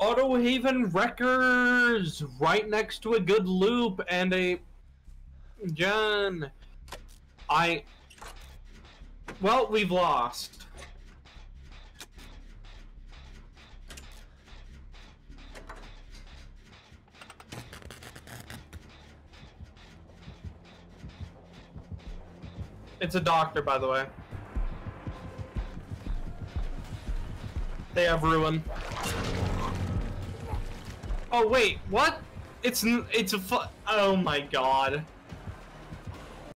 Auto Haven Wreckers right next to a good loop and a John. Well, we've lost. It's a doctor, by the way. They have ruin. Oh wait, what? It's a oh my god.